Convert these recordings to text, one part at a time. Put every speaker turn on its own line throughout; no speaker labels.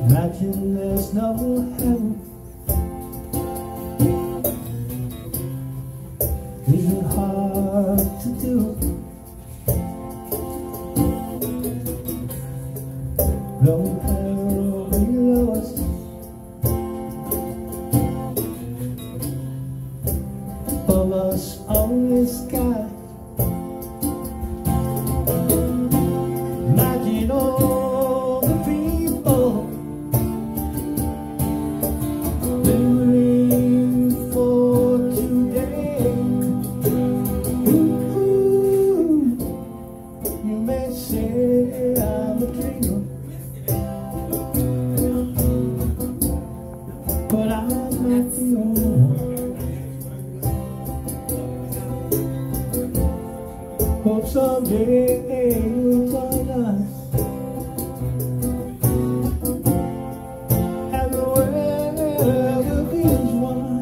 Imagine there's no heaven. Is it hard to do? No hell below us. Above us only sky. Imagine all the people living for today. Ooh, you may say I'm a dreamer, but I'm not the only one. Hope someday you'll join us, and the world will be as one.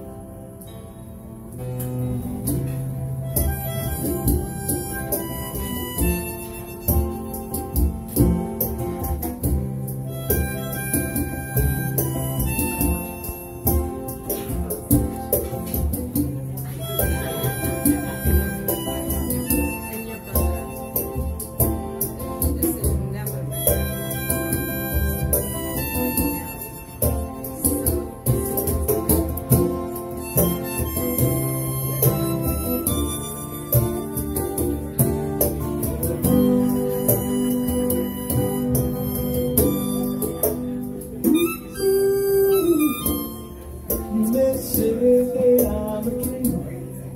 Say I'm a dreamer,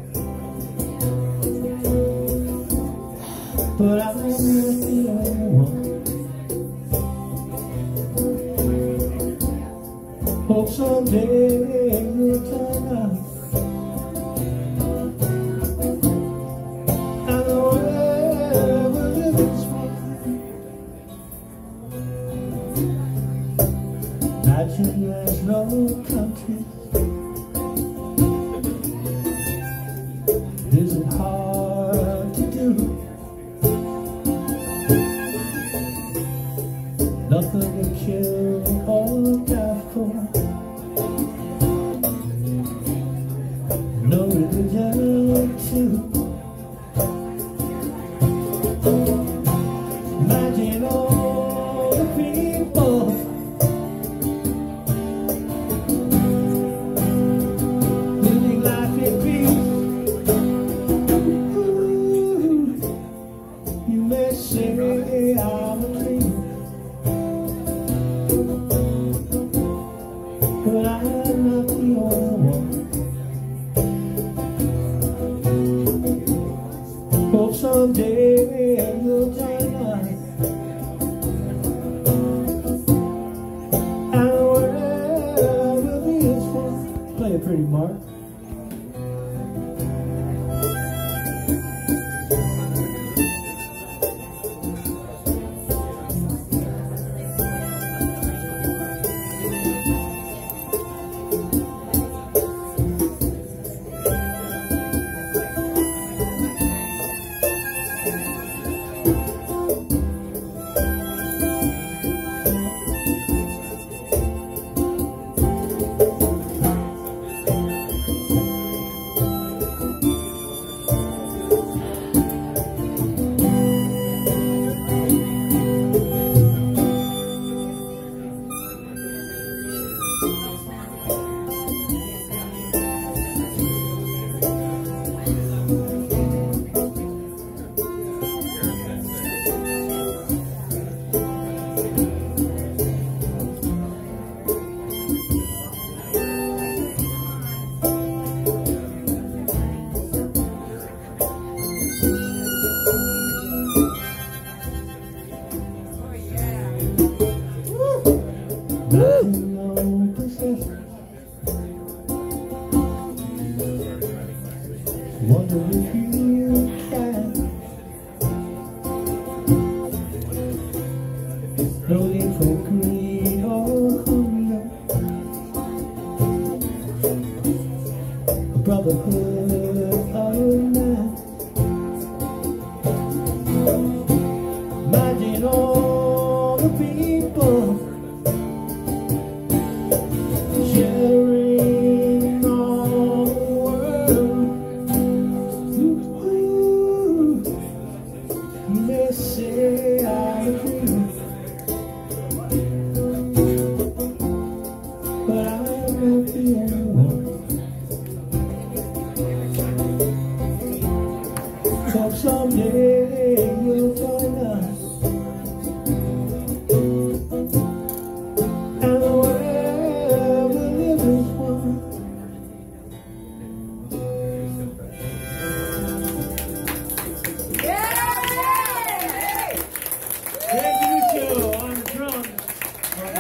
but I'm not the only one. Hope someday you'll turn up, and the world will live its way. Imagine there's no country. Is it hard to do? Nothing to kill or die for. No religion too. Imagine all the people living life in peace. Say I'm a dreamer, but I'm not the only one. Hope someday you'll join us, and the world will be as one. Play it pretty, Mark. Wonder if you can. No need for greed or hunger. A brotherhood of man. Imagine all the people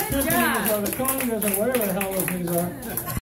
Tiffany's or the Congress or whatever the hell those things are.